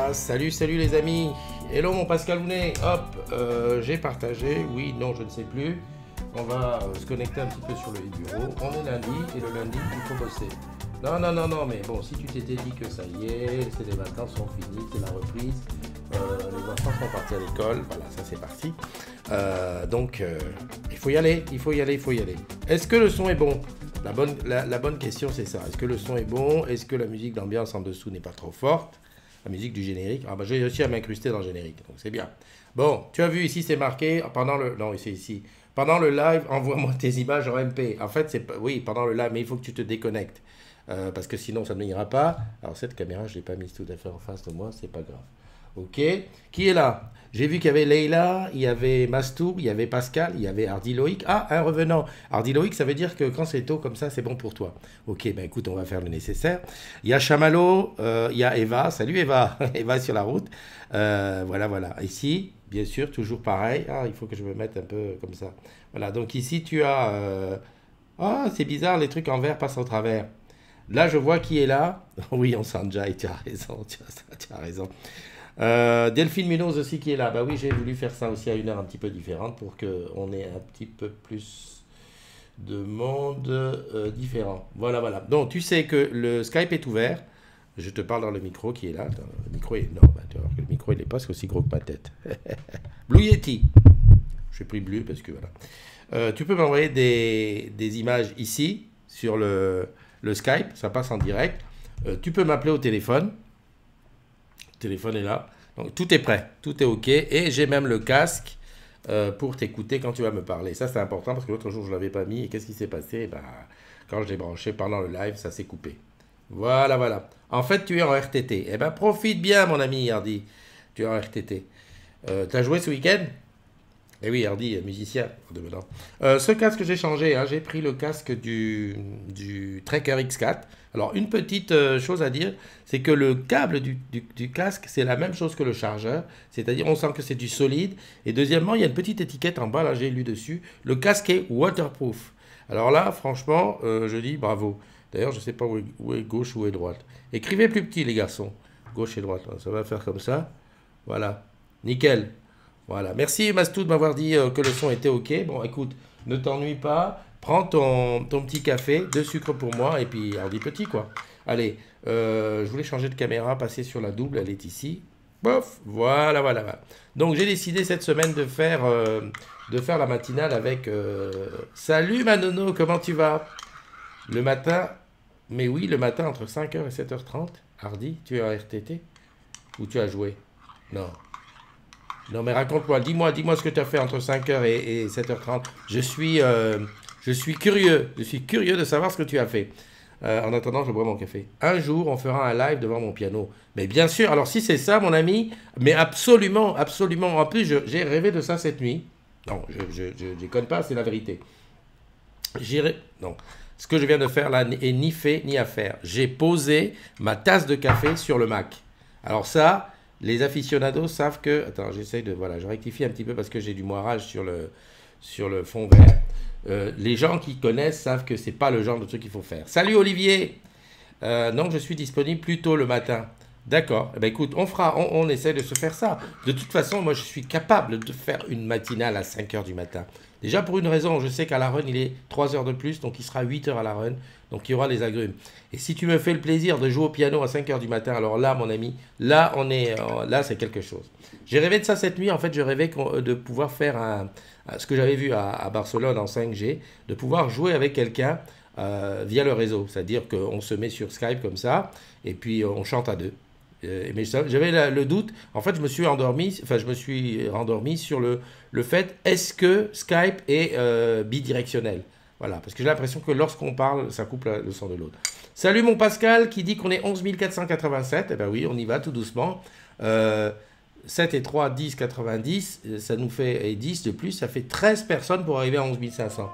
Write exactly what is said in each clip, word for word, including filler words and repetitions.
Voilà, salut, salut les amis. Hello mon Pascal Ounet. Hop, euh, j'ai partagé, oui, non, je ne sais plus. On va euh, se connecter un petit peu sur le bureau. On est lundi et le lundi, il faut bosser. Non, non, non, non, mais bon, si tu t'étais dit que ça y est, c'est les vacances sont finies, c'est la reprise, euh, les enfants sont partis à l'école, voilà, ça c'est parti. Euh, donc, euh, il faut y aller, il faut y aller, il faut y aller. Est-ce que le son est bon? La bonne, la, la bonne question, c'est ça. Est-ce que le son est bon? Est-ce que la musique d'ambiance en dessous n'est pas trop forte? La musique du générique. Ah bah j'ai réussi à m'incruster dans le générique, donc c'est bien. Bon, tu as vu ici, c'est marqué pendant le... Non, c'est ici. Pendant le live, envoie-moi tes images en M P. En fait, c'est pas... Oui, pendant le live, mais il faut que tu te déconnectes. Euh, parce que sinon, ça ne m'ira pas. Alors cette caméra, je ne l'ai pas mise tout à fait en face de moi, c'est pas grave. Ok. Qui est là? J'ai vu qu'il y avait Leïla, il y avait Mastour, il y avait Pascal, il y avait Hardy Loïc. Ah, un revenant. Hardy Loïc, ça veut dire que quand c'est tôt comme ça, c'est bon pour toi. Ok, ben écoute, on va faire le nécessaire. Il y a Chamallow, euh, il y a Eva. Salut Eva. Eva sur la route. Euh, voilà, voilà. Ici, bien sûr, toujours pareil. Ah, il faut que je me mette un peu comme ça. Voilà, donc ici, tu as... Euh... Ah, c'est bizarre, les trucs en vert passent au travers. Là, je vois qui est là. Oui, on s'en déjà, tu as raison, tu as, tu as raison. Euh, Delphine Munoz aussi qui est là. Bah oui, j'ai voulu faire ça aussi à une heure un petit peu différente pour qu'on ait un petit peu plus de monde euh, différent. Voilà, voilà. Donc, tu sais que le Skype est ouvert. Je te parle dans le micro qui est là. Attends, le micro est énorme. Tu vois que le micro, il n'est pas aussi gros que ma tête. Blue Yeti. J'ai pris Blue parce que voilà. Euh, tu peux m'envoyer des, des images ici sur le, le Skype. Ça passe en direct. Euh, tu peux m'appeler au téléphone. Le téléphone est là. Donc, tout est prêt, tout est OK. Et j'ai même le casque euh, pour t'écouter quand tu vas me parler. Ça, c'est important parce que l'autre jour, je ne l'avais pas mis. Et qu'est-ce qui s'est passé? Ben, quand je l'ai branché pendant le live, ça s'est coupé. Voilà, voilà. En fait, tu es en R T T. Eh bien, profite bien, mon ami Hardy. Tu es en R T T. Euh, tu as joué ce week-end? Eh oui, Hardy, musicien. Euh, ce casque, j'ai changé. Hein. J'ai pris le casque du, du Tracker X quatre. Alors, une petite euh, chose à dire, c'est que le câble du, du, du casque, c'est la même chose que le chargeur. C'est-à-dire, on sent que c'est du solide. Et deuxièmement, il y a une petite étiquette en bas, là, j'ai lu dessus. Le casque est waterproof. Alors là, franchement, euh, je dis bravo. D'ailleurs, je ne sais pas où est, où est gauche, où est droite. Écrivez plus petit, les garçons. Gauche et droite. Ça va faire comme ça. Voilà. Nickel. Voilà. Merci, Mastou, de m'avoir dit euh, que le son était OK. Bon, écoute, ne t'ennuie pas. Prends ton, ton petit café, deux sucres pour moi, et puis, alors, dis petit, quoi. Allez, euh, je voulais changer de caméra, passer sur la double, elle est ici. Bof, voilà, voilà, voilà. Donc, j'ai décidé cette semaine de faire, euh, de faire la matinale avec... Euh... Salut, Manono, comment tu vas? Le matin, mais oui, le matin, entre cinq heures et sept heures trente. Hardy, tu es en R T T? Ou tu as joué? Non. Non, mais raconte-moi, dis-moi, dis-moi ce que tu as fait entre cinq heures et, et sept heures trente. Je suis, euh, je suis curieux, je suis curieux de savoir ce que tu as fait. Euh, en attendant, je bois mon café. Un jour, on fera un live devant mon piano. Mais bien sûr, alors si c'est ça, mon ami, mais absolument, absolument. En plus, j'ai rêvé de ça cette nuit. Non, je ne déconne pas, c'est la vérité. J'irai... Non. Ce que je viens de faire là est ni fait ni à faire. J'ai posé ma tasse de café sur le Mac. Alors ça... Les aficionados savent que... Attends, j'essaye de... Voilà, je rectifie un petit peu parce que j'ai du moirage sur le, sur le fond vert. Euh, les gens qui connaissent savent que c'est pas le genre de truc qu'il faut faire. Salut Olivier. euh, Non, je suis disponible plus tôt le matin. D'accord. Eh ben, écoute, on fera, on, on essaie de se faire ça. De toute façon, moi, je suis capable de faire une matinale à cinq heures du matin. Déjà, pour une raison, je sais qu'à la run, il est trois heures de plus, donc il sera huit heures à la run. Donc, il y aura les agrumes. Et si tu me fais le plaisir de jouer au piano à cinq heures du matin, alors là, mon ami, là, on est, là, c'est quelque chose. J'ai rêvé de ça cette nuit. En fait, je rêvais de pouvoir faire un, ce que j'avais vu à, à Barcelone en cinq G, de pouvoir jouer avec quelqu'un euh, via le réseau. C'est-à-dire qu'on se met sur Skype comme ça, et puis on chante à deux. Euh, mais j'avais le doute. En fait, je me suis endormi, enfin, je me suis rendormi sur le, le fait, est-ce que Skype est euh, bidirectionnel? Voilà, parce que j'ai l'impression que lorsqu'on parle, ça coupe la, le son de l'autre. Salut mon Pascal qui dit qu'on est onze mille quatre cent quatre-vingt-sept. Eh bien oui, on y va tout doucement. Euh, sept et trois, dix, quatre-vingt-dix. Ça nous fait, et dix de plus, ça fait treize personnes pour arriver à onze mille cinq cents.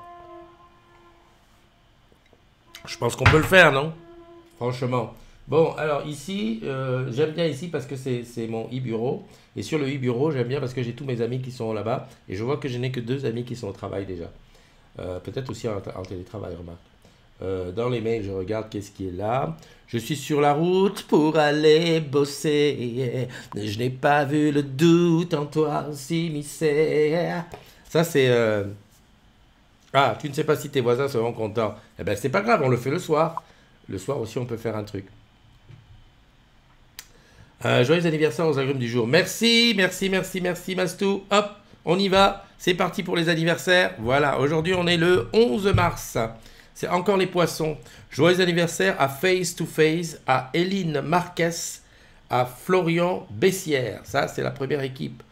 Je pense qu'on peut le faire, non? Franchement. Bon, alors ici, euh, j'aime bien ici parce que c'est mon e-bureau. Et sur le e-bureau, j'aime bien parce que j'ai tous mes amis qui sont là-bas. Et je vois que je n'ai que deux amis qui sont au travail déjà. Euh, Peut-être aussi en, en télétravail, remarque. Euh, dans les mails, je regarde qu'est-ce qui est là. Je suis sur la route pour aller bosser. Je n'ai pas vu le doute en toi s'immiscer. Ça, c'est... Euh... Ah, tu ne sais pas si tes voisins seront contents. Eh ben, c'est pas grave, on le fait le soir. Le soir aussi, on peut faire un truc. Euh, joyeux anniversaire aux agrumes du jour. Merci, merci, merci, merci, Mastou. Hop, on y va. C'est parti pour les anniversaires. Voilà, aujourd'hui, on est le onze mars. C'est encore les poissons. Joyeux anniversaire à Face to Face, à Eline Marquez, à Florian Bessières. Ça, c'est la première équipe.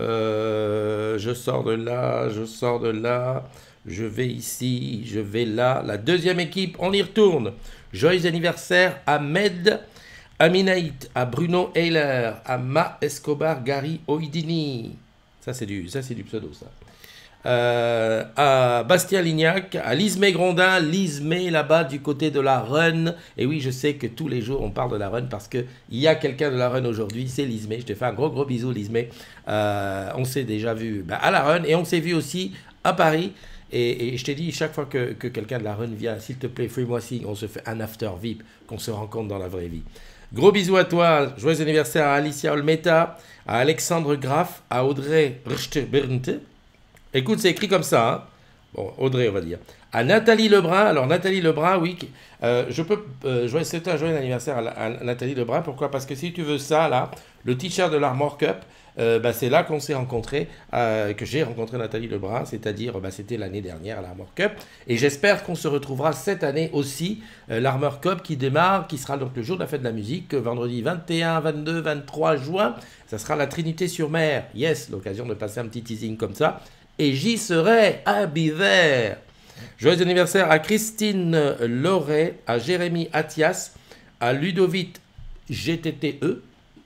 Euh, je sors de là, je sors de là. Je vais ici, je vais là. La deuxième équipe, on y retourne. Joyeux anniversaire à Med Aminaït, à Bruno Heiler, à Ma Escobar Gary Oidini. Ça, c'est du, ça, c'est du pseudo, ça. Euh, à Bastien Lignac, à Lismé Grondin, Lismé là-bas du côté de la Run. Et oui, je sais que tous les jours on parle de la Run parce qu'il y a quelqu'un de la Run aujourd'hui, c'est Lismé. Je te fais un gros gros bisou, Lismé. Euh, on s'est déjà vu bah, à la Run et on s'est vu aussi à Paris. Et, et je t'ai dit, chaque fois que, que quelqu'un de la Run vient, s'il te plaît, fais-moi signe, on se fait un after V I P, qu'on se rencontre dans la vraie vie. Gros bisous à toi, joyeux anniversaire à Alicia Olmeta, à Alexandre Graff, à Audrey Rchte-Bernte. Écoute, c'est écrit comme ça, hein. Bon, Audrey, on va dire. À Nathalie Lebrun, alors Nathalie Lebrun, oui, euh, je peux, euh, joyeux, c'est un joyeux anniversaire à, à Nathalie Lebrun, pourquoi? Parce que si tu veux ça, là, le t-shirt de l'Armor Cup, euh, bah, c'est là qu'on s'est rencontrés, euh, que j'ai rencontré Nathalie Lebrun, c'est-à-dire, bah, c'était l'année dernière à l'Armor Cup, et j'espère qu'on se retrouvera cette année aussi, euh, l'Armor Cup qui démarre, qui sera donc le jour de la fête de la musique, vendredi vingt et un, vingt-deux, vingt-trois juin, ça sera la Trinité-sur-Mer, yes, l'occasion de passer un petit teasing comme ça, et j'y serai, à Biver. Joyeux anniversaire à Christine Loret, à Jérémy Athias, à Ludovic G T T E,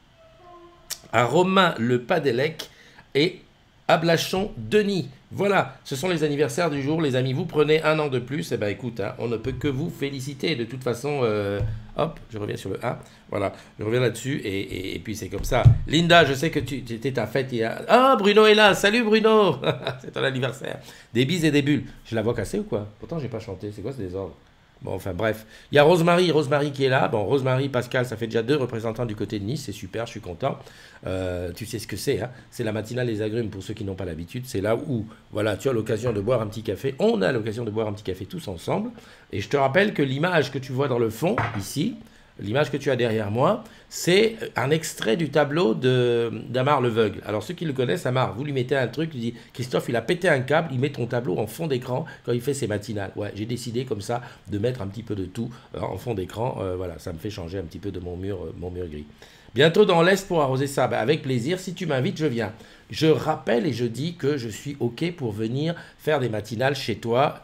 à Romain Le Padelec et à Blachon Denis. Voilà, ce sont les anniversaires du jour, les amis. Vous prenez un an de plus, et eh ben écoute, hein, on ne peut que vous féliciter. De toute façon, euh, hop, je reviens sur le un. Voilà, je reviens là-dessus, et, et, et puis c'est comme ça. Linda, je sais que tu étais ta fête hier. Ah, Bruno est là, salut Bruno. C'est ton anniversaire. Des bises et des bulles. J'ai la voix cassée ou quoi? Pourtant, j'ai pas chanté, c'est quoi ce désordre? Bon, enfin bref. Il y a Rosemary, Rosemary qui est là. Bon, Rosemary, Pascal, ça fait déjà deux représentants du côté de Nice. C'est super, je suis content. Euh, tu sais ce que c'est, hein? C'est la matinale des agrumes pour ceux qui n'ont pas l'habitude. C'est là où, voilà, tu as l'occasion de boire un petit café. On a l'occasion de boire un petit café tous ensemble. Et je te rappelle que l'image que tu vois dans le fond, ici, l'image que tu as derrière moi, c'est un extrait du tableau d'Amar Leveugle. Alors ceux qui le connaissent, Amar, vous lui mettez un truc, il dit Christophe, il a pété un câble, il met ton tableau en fond d'écran quand il fait ses matinales. Ouais, j'ai décidé comme ça de mettre un petit peu de tout euh, en fond d'écran. Euh, voilà, ça me fait changer un petit peu de mon mur, euh, mon mur gris. Bientôt dans l'Est pour arroser ça. Ben, avec plaisir, si tu m'invites, je viens. Je rappelle et je dis que je suis OK pour venir faire des matinales chez toi.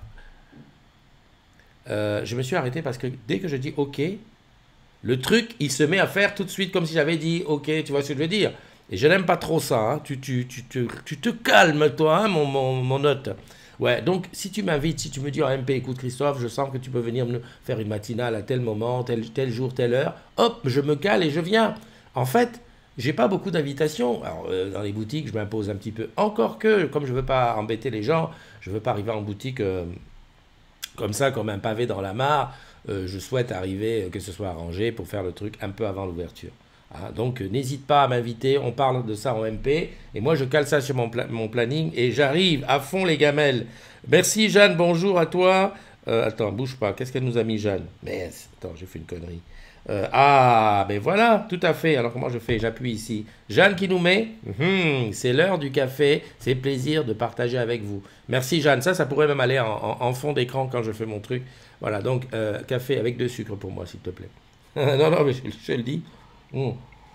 Euh, je me suis arrêté parce que dès que je dis OK, le truc, il se met à faire tout de suite comme si j'avais dit « Ok », tu vois ce que je veux dire? Et je n'aime pas trop ça, hein. tu, tu, tu, tu, tu te calmes, toi, hein, mon, mon, mon hôte. Ouais, donc, si tu m'invites, si tu me dis en M P, écoute, Christophe, je sens que tu peux venir me faire une matinale à tel moment, tel, tel jour, telle heure, hop, je me cale et je viens. En fait, j'ai pas beaucoup d'invitations. Alors, euh, dans les boutiques, je m'impose un petit peu. Encore que, comme je veux pas embêter les gens, je veux pas arriver en boutique euh, comme ça, comme un pavé dans la mare. Euh, je souhaite arriver, euh, que ce soit arrangé pour faire le truc un peu avant l'ouverture. Hein, donc euh, n'hésite pas à m'inviter, on parle de ça en M P, et moi je cale ça sur mon, pla mon planning, et j'arrive à fond les gamelles. Merci Jeanne, bonjour à toi. Euh, attends, bouge pas, qu'est-ce qu'elle nous a mis Jeanne? Mais attends, j'ai fait une connerie. Euh, ah, ben voilà, tout à fait. Alors comment je fais? J'appuie ici. Jeanne qui nous met, mmh, c'est l'heure du café, c'est plaisir de partager avec vous. Merci Jeanne, ça, ça pourrait même aller en, en, en fond d'écran quand je fais mon truc. Voilà, donc euh, café avec de sucre pour moi, s'il te plaît. non, non, mais je, je le dis. Mmh.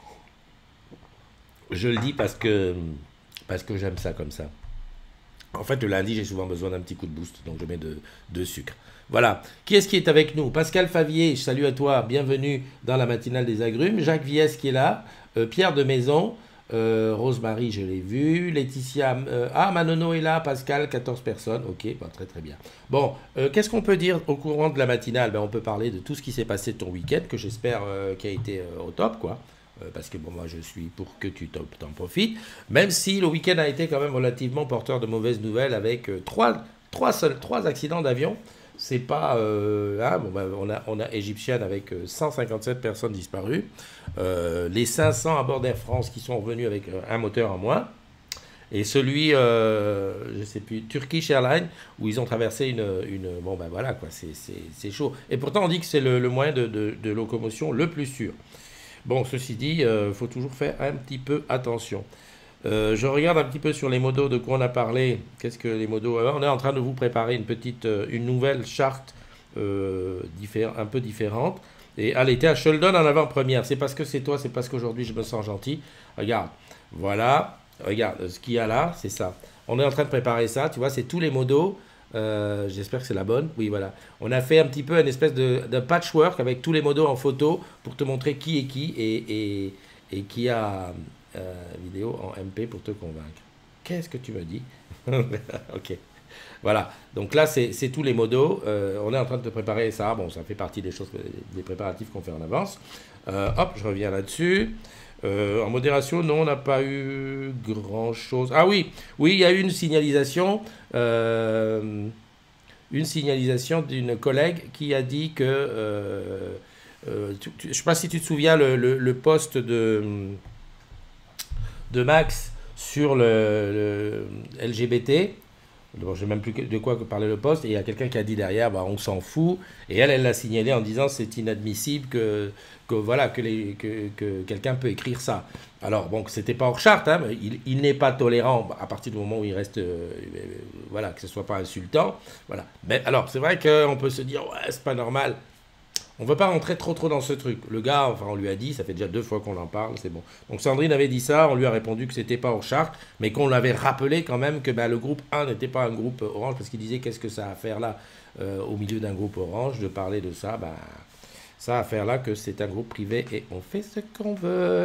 Je le dis parce que, parce que j'aime ça comme ça. En fait, le lundi, j'ai souvent besoin d'un petit coup de boost, donc je mets de, de sucre. Voilà. Qui est-ce qui est avec nous? Pascal Favier, salut à toi, bienvenue dans la matinale des agrumes. Jacques Viès qui est là, euh, Pierre de Maison, euh, Rosemary, je l'ai vu, Laetitia, euh, ah, Manono est là, Pascal, quatorze personnes, ok, bon, très très bien. Bon, euh, qu'est-ce qu'on peut dire au courant de la matinale? Ben, on peut parler de tout ce qui s'est passé ton week-end, que j'espère euh, qui a été euh, au top, quoi. Parce que bon, moi je suis pour que tu t'en profites, même si le week-end a été quand même relativement porteur de mauvaises nouvelles avec euh, trois, trois, seuls, trois accidents d'avion c'est pas... Euh, hein, bon, bah, on, a, on a Egyptian avec cent cinquante-sept personnes disparues, euh, les cinq cents à bord d'Air France qui sont revenus avec un moteur en moins, et celui, euh, je sais plus, Turkish Airlines, où ils ont traversé une... une bon, ben voilà, quoi, c'est chaud. Et pourtant, on dit que c'est le, le moyen de, de, de locomotion le plus sûr. Bon, ceci dit, il euh, faut toujours faire un petit peu attention. Euh, je regarde un petit peu sur les modos de quoi on a parlé. Qu'est-ce que les modos... Alors, on est en train de vous préparer une petite, euh, une nouvelle charte euh, un peu différente. Et à l'été, à Sheldon en avant-première. C'est parce que c'est toi, c'est parce qu'aujourd'hui je me sens gentil. Regarde, voilà. Regarde, ce qu'il y a là, c'est ça. On est en train de préparer ça, tu vois, c'est tous les modos. Euh, J'espère que c'est la bonne. Oui, voilà. On a fait un petit peu une espèce de, de patchwork avec tous les modos en photo pour te montrer qui est qui et, et, et qui a euh, vidéo en M P pour te convaincre. Qu'est-ce que tu me dis? Ok. Voilà. Donc là, c'est tous les modos. Euh, on est en train de te préparer ça. Bon, ça fait partie des choses, des préparatifs qu'on fait en avance. Euh, hop, je reviens là-dessus. Euh, en modération, non, on n'a pas eu grand-chose. Ah oui, oui, il y a eu une signalisation, euh, une signalisation d'une collègue qui a dit que, euh, euh, tu, tu, je ne sais pas si tu te souviens, le, le, le post de, de Max sur le, le L G B T. Bon, je ne sais même plus de quoi parler le poste, et il y a quelqu'un qui a dit derrière, bah, on s'en fout, et elle, elle l'a signalé en disant c'est inadmissible que, que, voilà, que, les, que, que quelqu'un peut écrire ça. Alors, bon, c'était pas hors charte, hein, mais il, il n'est pas tolérant à partir du moment où il reste, euh, voilà, que ce soit pas insultant, voilà. Mais alors, c'est vrai qu'on peut se dire, ouais, c'est pas normal. On ne veut pas rentrer trop trop dans ce truc. Le gars, enfin on lui a dit, ça fait déjà deux fois qu'on en parle, c'est bon. Donc Sandrine avait dit ça, on lui a répondu que c'était pas hors charte, mais qu'on l'avait rappelé quand même que ben, le groupe un n'était pas un groupe orange, parce qu'il disait qu'est-ce que ça a à faire là, euh, au milieu d'un groupe orange, de parler de ça, ben, ça a à faire là que c'est un groupe privé et on fait ce qu'on veut.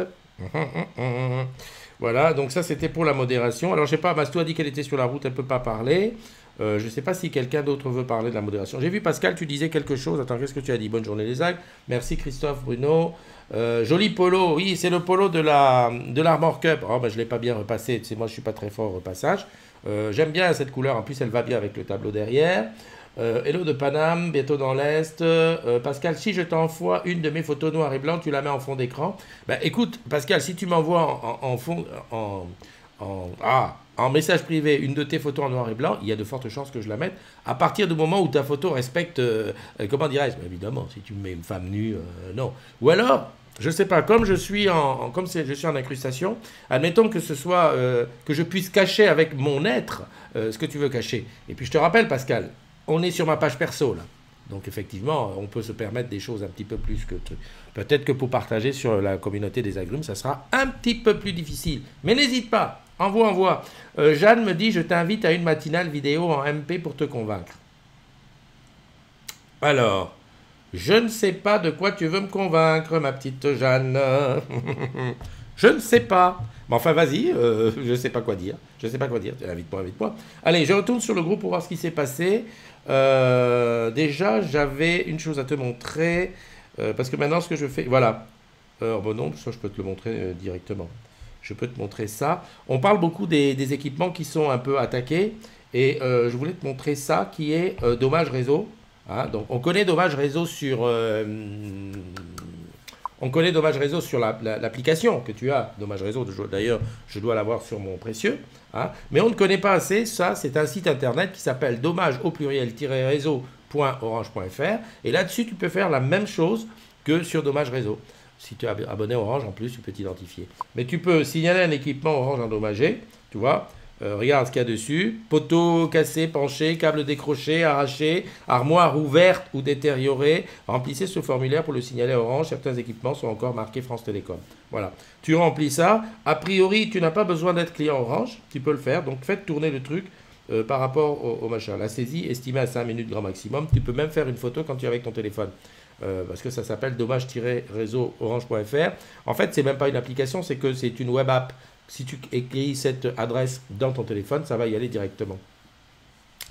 Voilà, donc ça c'était pour la modération. Alors je sais pas, Mastou a dit qu'elle était sur la route, elle ne peut pas parler. Euh, je ne sais pas si quelqu'un d'autre veut parler de la modération. J'ai vu Pascal, tu disais quelque chose. Attends, qu'est-ce que tu as dit? Bonne journée les Ags. Merci Christophe, Bruno. Euh, joli polo. Oui, c'est le polo de la de l'Armor Cup. Oh, ben, je ne l'ai pas bien repassé. Tu sais, moi, je ne suis pas très fort au repassage. Euh, J'aime bien cette couleur. En plus, elle va bien avec le tableau derrière. Euh, hello de Paname, bientôt dans l'Est. Euh, Pascal, si je t'envoie une de mes photos noires et blancs, tu la mets en fond d'écran. Ben, écoute, Pascal, si tu m'envoies en, en, en fond... En, en, ah, en message privé une de tes photos en noir et blanc, il y a de fortes chances que je la mette à partir du moment où ta photo respecte, euh, comment dirais-je, évidemment, si tu me mets une femme nue, euh, non. Ou alors, je sais pas, comme je suis en, en comme je suis en incrustation, admettons que ce soit, euh, que je puisse cacher avec mon être euh, ce que tu veux cacher. Et puis je te rappelle, Pascal, on est sur ma page perso, là. Donc effectivement, on peut se permettre des choses un petit peu plus que... Peut-être que pour partager sur la communauté des agrumes, ça sera un petit peu plus difficile. Mais n'hésite pas, envoie, envoie. Euh, Jeanne me dit, je t'invite à une matinale vidéo en M P pour te convaincre. Alors, je ne sais pas de quoi tu veux me convaincre, ma petite Jeanne. Je ne sais pas. Mais enfin, vas-y, euh, je ne sais pas quoi dire. Je ne sais pas quoi dire. Invite-moi, invite-moi. Allez, je retourne sur le groupe pour voir ce qui s'est passé. Euh, déjà, j'avais une chose à te montrer. Euh, parce que maintenant, ce que je fais... Voilà. Euh, bon, non, ça, je peux te le montrer euh, directement. Je peux te montrer ça. On parle beaucoup des, des équipements qui sont un peu attaqués. Et euh, je voulais te montrer ça, qui est euh, Dommage Réseau. Hein, donc, on connaît Dommage Réseau sur... Euh, On connaît Dommage Réseau sur l'application la, la, que tu as. Dommage Réseau, d'ailleurs, je dois l'avoir sur mon précieux. Hein. Mais on ne connaît pas assez ça. C'est un site internet qui s'appelle dommage au pluriel-réseau point orange point F R. Et là-dessus, tu peux faire la même chose que sur Dommage Réseau. Si tu es abonné Orange, en plus, tu peux t'identifier. Mais tu peux signaler un équipement Orange endommagé. Tu vois. Euh, regarde ce qu'il y a dessus. Poteau cassé, penché, câble décroché, arraché, armoire ouverte ou détériorée. Remplissez ce formulaire pour le signaler à Orange. Certains équipements sont encore marqués France Télécom. Voilà. Tu remplis ça. A priori, tu n'as pas besoin d'être client Orange. Tu peux le faire. Donc, faites tourner le truc euh, par rapport au, au machin. La saisie estimée à cinq minutes grand maximum. Tu peux même faire une photo quand tu es avec ton téléphone. Euh, parce que ça s'appelle dommage-réseau orange point F R. En fait, c'est même pas une application, c'est que c'est une web app. Si tu écris cette adresse dans ton téléphone, ça va y aller directement.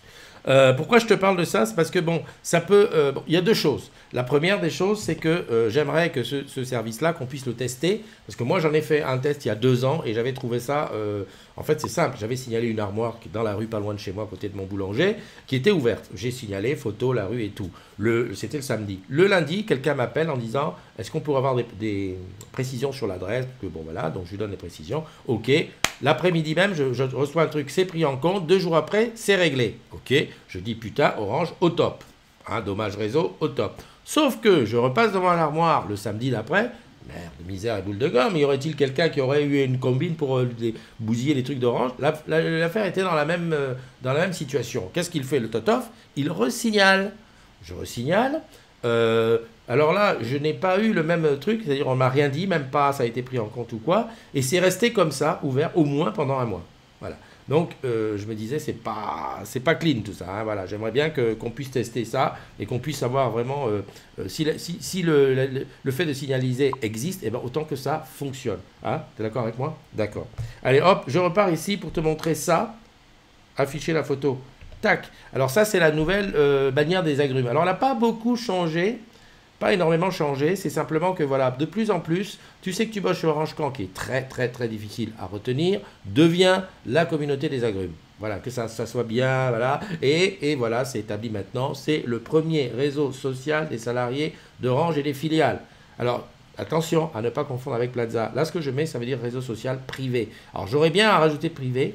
Euh, pourquoi je te parle de ça? C'est parce que, bon, ça peut... euh, bon, il y a deux choses. La première des choses, c'est que euh, j'aimerais que ce, ce service-là, qu'on puisse le tester. Parce que moi, j'en ai fait un test il y a deux ans et j'avais trouvé ça... euh, en fait, c'est simple. J'avais signalé une armoire qui est dans la rue, pas loin de chez moi, à côté de mon boulanger, qui était ouverte. J'ai signalé, photo, la rue et tout. Le, c'était le samedi. Le lundi, quelqu'un m'appelle en disant, est-ce qu'on pourrait avoir des, des précisions sur l'adresse? Parce que bon, voilà, donc je lui donne les précisions. OK. L'après-midi même, je, je reçois un truc, c'est pris en compte. Deux jours après, c'est réglé. OK. Je dis, putain, Orange, au top. Hein, dommage réseau, au top. Sauf que je repasse devant l'armoire le samedi d'après. Merde, misère et boule de gomme. Y aurait-il quelqu'un qui aurait eu une combine pour euh, les, bousiller les trucs d'Orange? L'affaire était dans la même, euh, dans la même situation. Qu'est-ce qu'il fait, le Totof? Il resignale. Je resignale. Euh, alors là, je n'ai pas eu le même truc, c'est-à-dire on m'a rien dit, même pas ça a été pris en compte ou quoi, et c'est resté comme ça, ouvert au moins pendant un mois. Voilà. Donc euh, je me disais, c'est pas, c'est pas clean tout ça. Hein, voilà. J'aimerais bien que, qu'on puisse tester ça et qu'on puisse savoir vraiment euh, euh, si, si, si le, le, le fait de signaliser existe, eh ben, autant que ça fonctionne. Hein, t'es d'accord avec moi? D'accord. Allez, hop, je repars ici pour te montrer ça. Afficher la photo. Tac. Alors ça, c'est la nouvelle euh, bannière des agrumes. Alors elle n'a pas beaucoup changé. Pas énormément changé, c'est simplement que voilà, de plus en plus, tu sais que tu bosses sur OrangeCamp, qui est très très très difficile à retenir, devient la communauté des agrumes. Voilà, que ça, ça soit bien, voilà. Et, et voilà, c'est établi maintenant, c'est le premier réseau social des salariés d'Orange et des filiales. Alors, attention à ne pas confondre avec Plaza. Là, ce que je mets, ça veut dire réseau social privé. Alors, j'aurais bien à rajouter privé,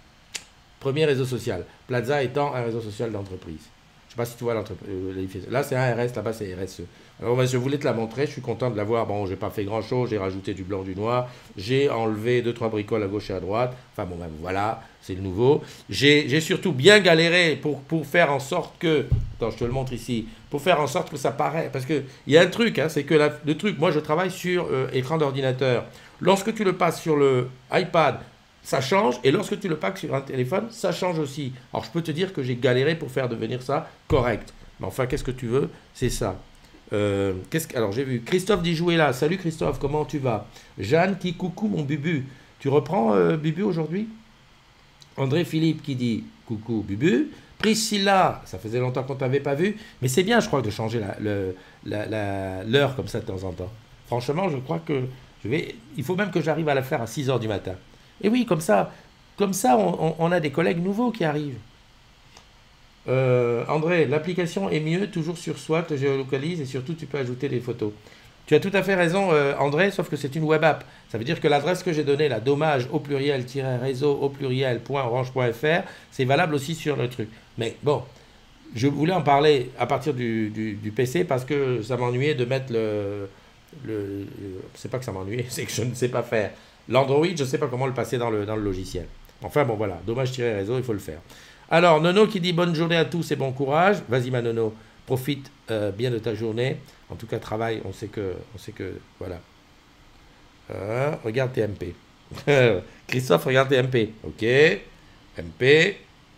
premier réseau social. Plaza étant un réseau social d'entreprise. Je ne sais pas si tu vois l'entreprise. Là, c'est un R S, là-bas, c'est R S E. Alors, je voulais te la montrer. Je suis content de la voir. Bon, j'ai pas fait grand-chose. J'ai rajouté du blanc, du noir. J'ai enlevé deux, trois bricoles à gauche et à droite. Enfin, bon, ben voilà, c'est le nouveau. J'ai surtout bien galéré pour, pour faire en sorte que... Attends, je te le montre ici. Pour faire en sorte que ça paraît... Parce qu'il y a un truc, hein, c'est que la, le truc... Moi, je travaille sur euh, écran d'ordinateur. Lorsque tu le passes sur le iPad... ça change, et lorsque tu le packs sur un téléphone, ça change aussi. Alors, je peux te dire que j'ai galéré pour faire devenir ça correct. Mais enfin, qu'est-ce que tu veux? C'est ça. Euh, qu'est-ce que... Alors, j'ai vu Christophe Dijou est là. Salut Christophe, comment tu vas? Jeanne qui coucou mon Bubu. Tu reprends euh, Bubu aujourd'hui? André Philippe qui dit coucou Bubu. Priscilla, ça faisait longtemps qu'on ne t'avait pas vu. Mais c'est bien, je crois, de changer l'heure la, la, la, comme ça de temps en temps. Franchement, je crois que je vais... il faut même que j'arrive à la faire à six heures du matin. Et oui, comme ça, comme ça on, on a des collègues nouveaux qui arrivent. Euh, André, l'application est mieux, toujours sur soi, te géolocalise et surtout tu peux ajouter des photos. Tu as tout à fait raison, euh, André, sauf que c'est une web app. Ça veut dire que l'adresse que j'ai donnée, la dommage au pluriel réseau au pluriel point orange point F R, c'est valable aussi sur le truc. Mais bon, je voulais en parler à partir du, du, du P C parce que ça m'ennuyait de mettre le... le, le c'est pas que ça m'ennuyait, c'est que je ne sais pas faire. L'Android, je ne sais pas comment le passer dans le, dans le logiciel. Enfin bon, voilà, dommage-réseau, il faut le faire. Alors, Nono qui dit bonne journée à tous et bon courage. Vas-y, ma Nono, profite euh, bien de ta journée. En tout cas, travaille, on sait que, on sait que voilà. Euh, regarde tes M P. Christophe, regarde tes M P. Ok, M P.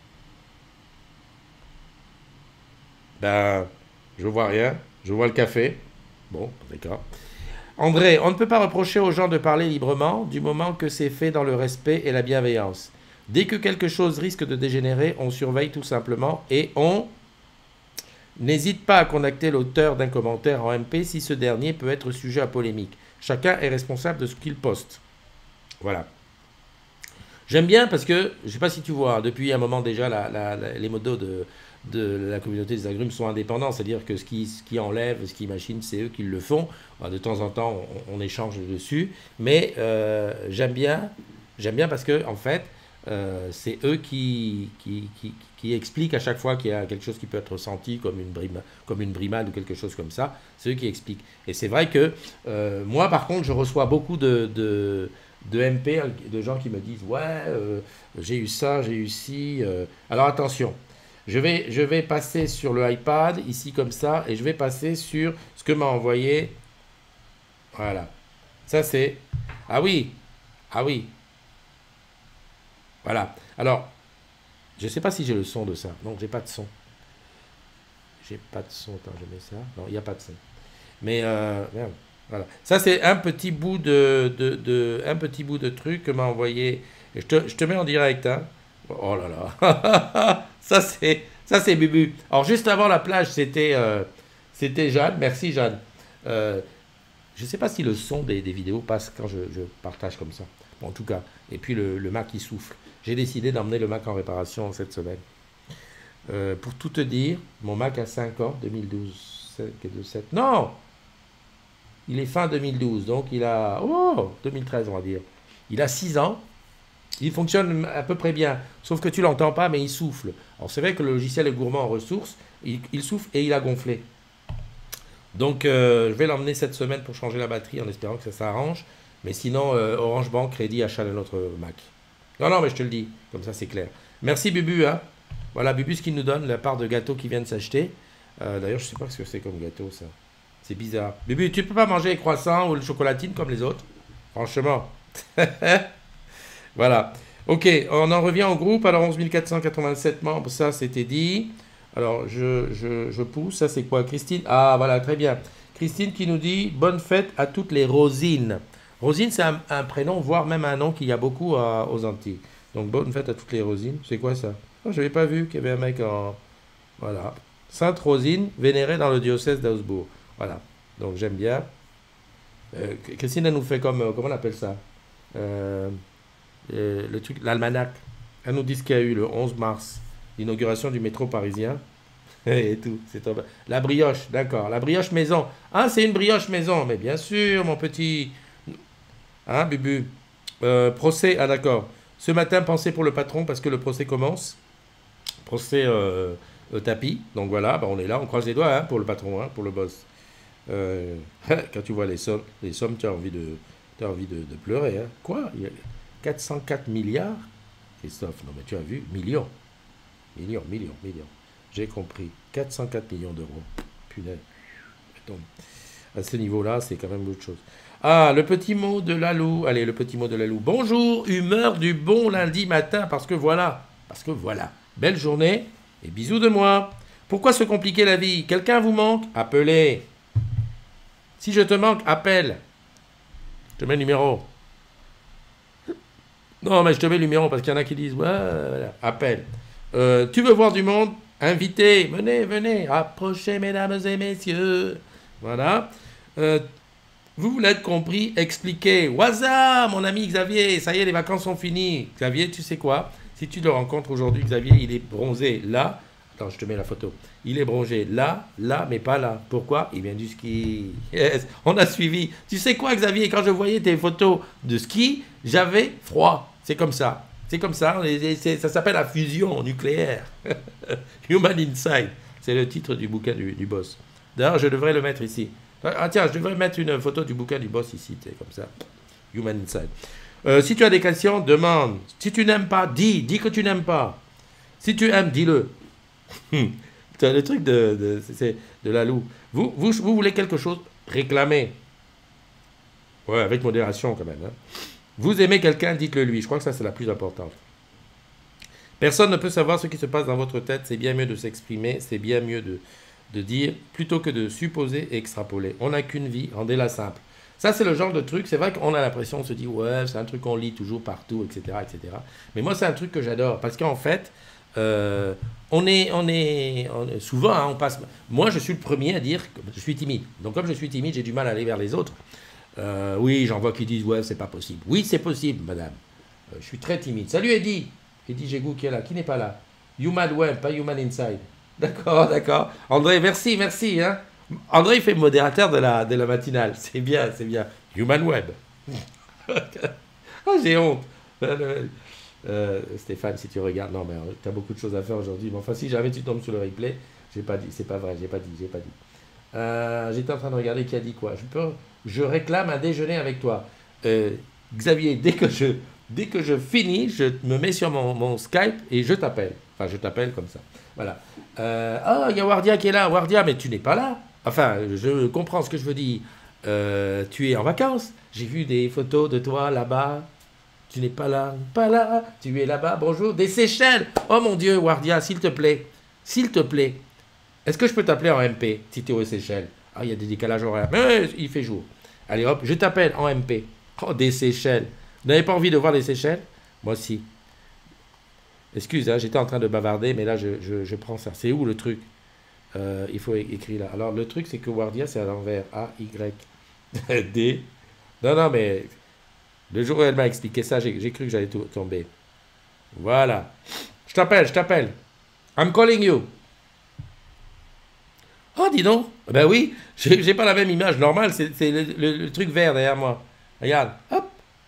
Ben, je vois rien. Je vois le café. Bon, d'accord. André, on ne peut pas reprocher aux gens de parler librement du moment que c'est fait dans le respect et la bienveillance. Dès que quelque chose risque de dégénérer, on surveille tout simplement et on n'hésite pas à contacter l'auteur d'un commentaire en M P si ce dernier peut être sujet à polémique. Chacun est responsable de ce qu'il poste. Voilà. J'aime bien parce que, je ne sais pas si tu vois, depuis un moment déjà, la, la, la, les modos de, de la communauté des agrumes sont indépendants, c'est-à-dire que ce qui, ce qui enlève, ce qui machine, c'est eux qui le font. De temps en temps, on, on échange dessus, mais euh, j'aime bien, j'aime bien parce que, en fait, euh, c'est eux qui, qui, qui, qui expliquent à chaque fois qu'il y a quelque chose qui peut être ressenti comme une, brima, comme une brimade ou quelque chose comme ça. C'est eux qui expliquent. Et c'est vrai que euh, moi, par contre, je reçois beaucoup de... de de M P, de gens qui me disent « Ouais, euh, j'ai eu ça, j'ai eu ci. Euh. » Alors attention, je vais, je vais passer sur le iPad, ici comme ça, et je vais passer sur ce que m'a envoyé. Voilà. Ça c'est... Ah oui, ah oui. Voilà. Alors, je ne sais pas si j'ai le son de ça. Non, j'ai pas de son. J'ai pas de son. Attends, je mets ça. Non, il n'y a pas de son. Mais, euh, merde. Voilà. Ça, c'est un petit bout de, de, de, un petit bout de truc que m'a envoyé. Je te, je te mets en direct. Hein. Oh là là. Ça, c'est Ça, c'est Bubu. Alors, juste avant la plage, c'était euh, c'était Jeanne. Merci, Jeanne. Euh, je ne sais pas si le son des, des vidéos passe quand je, je partage comme ça. Bon, en tout cas. Et puis, le, le Mac, il souffle. J'ai décidé d'emmener le Mac en réparation cette semaine. Euh, pour tout te dire, mon Mac a cinq ans, deux mille douze, sept, non, il est fin deux mille douze, donc il a, oh, deux mille treize on va dire, il a six ans, il fonctionne à peu près bien, sauf que tu l'entends pas, mais il souffle. Alors c'est vrai que le logiciel est gourmand en ressources, il, il souffle et il a gonflé. Donc euh, je vais l'emmener cette semaine pour changer la batterie en espérant que ça s'arrange, mais sinon euh, Orange Bank, crédit, achat de notre Mac. Non, non, mais je te le dis, comme ça c'est clair. Merci Bubu, hein. Voilà, Bubu, ce qu'il nous donne, la part de gâteau qui vient de s'acheter. Euh, D'ailleurs, je sais pas ce que c'est comme gâteau, ça. C'est bizarre. Bubu, tu peux pas manger les croissants ou le chocolatine comme les autres? Franchement. Voilà. Ok, on en revient au groupe. Alors, onze mille quatre cent quatre-vingt-sept membres, ça, c'était dit. Alors, je, je, je pousse. Ça, c'est quoi? Christine. Ah, voilà, très bien. Christine qui nous dit « Bonne fête à toutes les Rosines ». Rosine, c'est un, un prénom, voire même un nom qu'il y a beaucoup à, aux Antilles. Donc, bonne fête à toutes les Rosines. C'est quoi ça? Oh, je n'avais pas vu qu'il y avait un mec en... Voilà. Sainte Rosine, vénérée dans le diocèse d'Augsbourg. Voilà. Donc, j'aime bien. Euh, Christine, elle nous fait comme... Comment on appelle ça? euh, euh, le truc, l'almanach. Elle nous dit ce qu'il y a eu le onze mars. L'inauguration du métro parisien. Et tout. C'est trop... La brioche, d'accord. La brioche maison. Ah, c'est une brioche maison. Mais bien sûr, mon petit... Hein, Bubu? euh, Procès, ah d'accord. Ce matin, pensez pour le patron parce que le procès commence. Procès euh, euh, tapis. Donc voilà, bah on est là, on croise les doigts hein, pour le patron, hein, pour le boss. Euh, quand tu vois les sommes, les sommes tu as envie de, tu as envie de, de pleurer. Hein. Quoi? Il y a quatre cent quatre milliards? Christophe, non mais tu as vu? Millions. Millions, millions, millions. J'ai compris. quatre cent quatre millions d'euros. Punaise. Donc, à ce niveau-là, c'est quand même autre chose. Ah, le petit mot de Lalou. Allez, le petit mot de Lalou. Bonjour, humeur du bon lundi matin, parce que voilà. Parce que voilà. Belle journée et bisous de moi. Pourquoi se compliquer la vie? Quelqu'un vous manque? Appelez. Si je te manque, appelle. Je te mets le numéro. Non, mais je te mets le numéro parce qu'il y en a qui disent, ouais, voilà. Appelle. Euh, tu veux voir du monde? Invitez. Venez, venez. Approchez, mesdames et messieurs. Voilà. Euh, vous voulez être compris? Expliquez. Waza, mon ami Xavier. Ça y est, les vacances sont finies. Xavier, tu sais quoi? Si tu le rencontres aujourd'hui, Xavier, il est bronzé là. Attends, je te mets la photo. Il est bronzé là, là, mais pas là. Pourquoi? Il vient du ski. Yes, on a suivi. Tu sais quoi, Xavier? Quand je voyais tes photos de ski, j'avais froid. C'est comme ça. C'est comme ça. Ça s'appelle la fusion nucléaire. Human Inside. C'est le titre du bouquin du, du boss. D'ailleurs, je devrais le mettre ici. Ah tiens, je devrais mettre une photo du bouquin du boss ici. C'est comme ça. Human Inside. Euh, si tu as des questions, demande. Si tu n'aimes pas, dis. Dis que tu n'aimes pas. Si tu aimes, dis-le. C'est le truc de, de, de, de Lalou. Vous, vous, vous voulez quelque chose? Réclamez. Ouais, avec modération quand même. Hein. Vous aimez quelqu'un, dites-le lui. Je crois que ça, c'est la plus importante. Personne ne peut savoir ce qui se passe dans votre tête. C'est bien mieux de s'exprimer. C'est bien mieux de, de dire plutôt que de supposer et extrapoler. On n'a qu'une vie. Rendez-la simple. Ça, c'est le genre de truc, c'est vrai qu'on a l'impression, on se dit, ouais, c'est un truc qu'on lit toujours partout, et cetera, et cetera. Mais moi, c'est un truc que j'adore, parce qu'en fait, euh, on est, on est, on est souvent, hein, on passe... Moi, je suis le premier à dire que je suis timide. Donc, comme je suis timide, j'ai du mal à aller vers les autres. Euh, oui, j'en vois qui disent, ouais, c'est pas possible. Oui, c'est possible, madame. Euh, je suis très timide. Salut, Eddie. Eddie Gégou qui est là, qui n'est pas là. Human Web, pas Human Inside. D'accord, d'accord. André, merci, merci, hein. André, il fait modérateur de la, de la matinale. C'est bien, c'est bien. Human Web. Oh, j'ai honte. Euh, Stéphane, si tu regardes, non, mais tu as beaucoup de choses à faire aujourd'hui. Mais enfin, si jamais tu tombes sur le replay, j'ai pas dit, c'est pas vrai, j'ai pas dit, j'ai pas dit. Euh, J'étais en train de regarder qui a dit quoi. Je, peux, je réclame un déjeuner avec toi. Euh, Xavier, dès que, je, dès que je finis, je me mets sur mon, mon Skype et je t'appelle. Enfin, je t'appelle comme ça. Voilà. Euh, ah, il y a Wardia qui est là. Wardia, mais tu n'es pas là. Enfin, je comprends ce que je veux dire. Euh, tu es en vacances. J'ai vu des photos de toi là-bas. Tu n'es pas là. Pas là. Tu es là-bas. Bonjour. Des Seychelles. Oh mon Dieu, Wardia, s'il te plaît. S'il te plaît. Est-ce que je peux t'appeler en M P si tu es aux Seychelles? Ah, il y a des décalages horaires. Mais il fait jour. Allez hop, je t'appelle en M P. Oh, des Seychelles. Vous n'avez pas envie de voir des Seychelles? Moi aussi. Excuse, hein, j'étais en train de bavarder, mais là, je, je, je prends ça. C'est où le truc? Euh, Il faut é- écrire là. Alors, le truc, c'est que Wardia, c'est à l'envers. A, Y, D. Non, non, mais le jour où elle m'a expliqué ça, j'ai j'ai cru que j'allais to- tomber. Voilà. Je t'appelle, je t'appelle. I'm calling you. Oh, dis donc. Ben oui, j'ai j'ai pas la même image normale, c'est c'est le, le- le truc vert derrière moi. Regarde. Hop.